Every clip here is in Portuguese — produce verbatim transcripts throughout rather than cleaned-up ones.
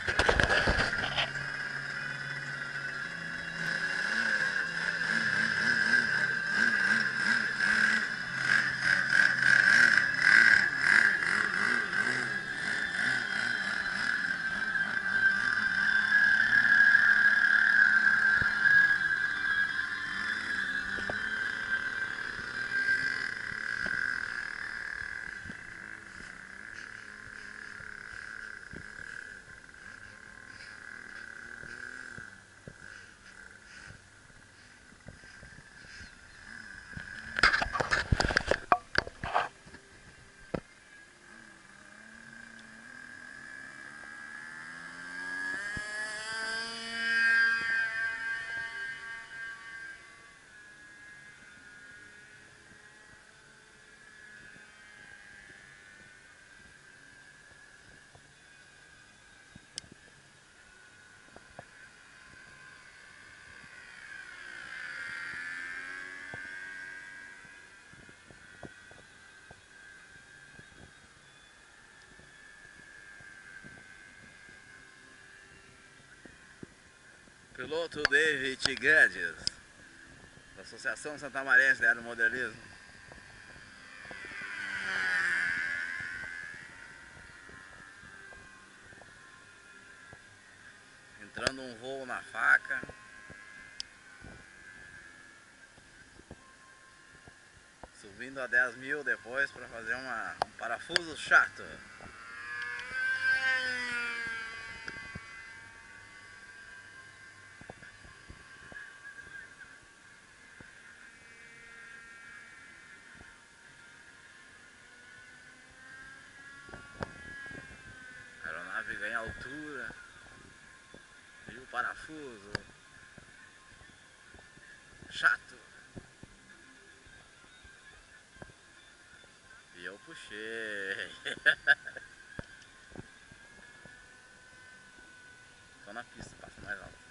Piloto David Guedes, da Associação Santamarense de Aeromodelismo. Entrando um voo na faca. Subindo a dez mil depois para fazer uma, um parafuso chato. A aeronave ganha altura e o parafuso chato. E eu puxei. Tô na pista, passa mais alto.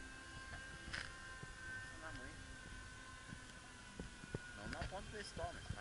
Não na ponta da estômago.